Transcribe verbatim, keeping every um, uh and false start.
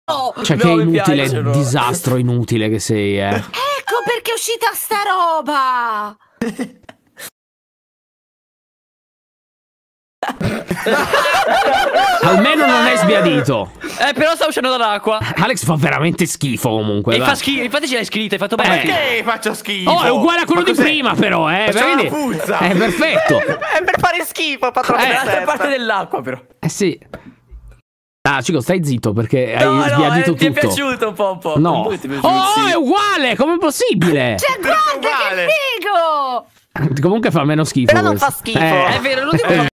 Cioè, no, che mi inutile, piacciono. disastro inutile che sei, eh. Ecco perché è uscita sta roba. Almeno non è sbiadito. Eh, però sta uscendo dall'acqua. Alex fa veramente schifo comunque. E dai. fa schifo, infatti ce l'hai scritto, hai fatto Eh. bene. Perché faccio schifo? Oh, è uguale a quello Ma di cos'è? prima, però, eh. Facciamo Vedi? una puzza. È perfetto. È per fare schifo, patrono. È Eh. dall'altra parte dell'acqua, però. Eh sì. Ah, Cico, stai zitto perché No, hai no, sbiadito eh, ti è tutto. piaciuto un po', un po'. No. Un po' ti è piaciuto, Oh, sì. è uguale, com'è possibile? Cioè, guarda uguale. che figo. Comunque fa meno schifo Però non questo. fa schifo. Eh. È vero, l'ultimo